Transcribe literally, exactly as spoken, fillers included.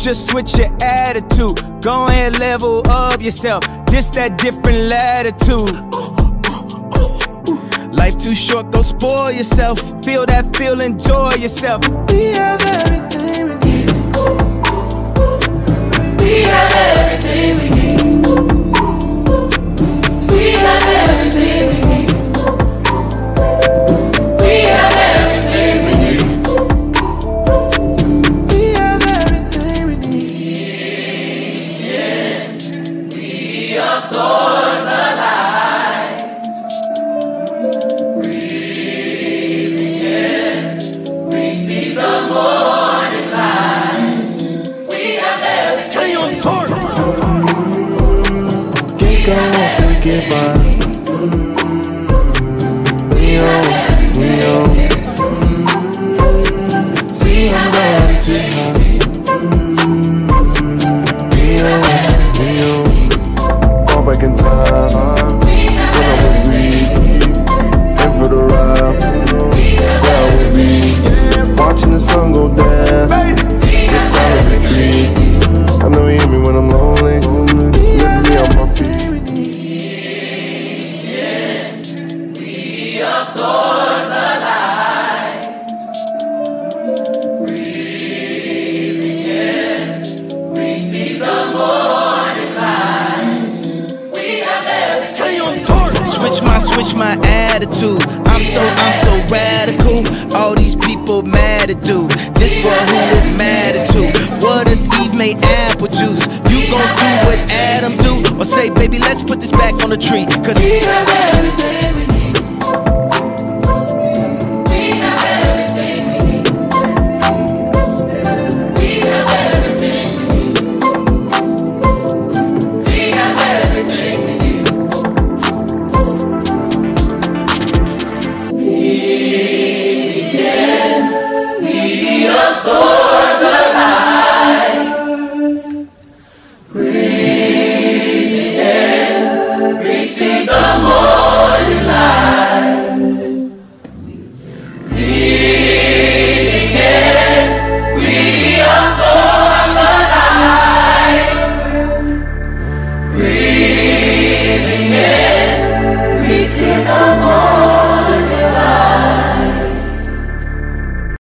just switch your attitude. Go ahead, level up yourself. This that different latitude. Life too short, go spoil yourself. Feel that feel, enjoy yourself. We have everything we need. We have everything we need. We have everything we need. We have everything we need. We have everything we need. Yeah. We absorb the light. Breathing in, receive the morning light. We have everything. Stay on torque. Think I won't speak it by. We on, we on. See I'm going too high. We on, we on. All back in time when I was weak. And for the ride, where I would be. Watching the sun go down. The silent retreat. I know you hear me when I'm lonely. Lift me on my feet. We absorb the light. Breathing in, receive the morning light. We have everything. Stay on torque. Switch my, switch my attitude. I'm so, I'm so radical. All these people mad at dude. This for who it matter to. What if Eve made apple juice? You gon' do what Adam do? Or say, baby, let's put this back on the tree. Cause we have everything.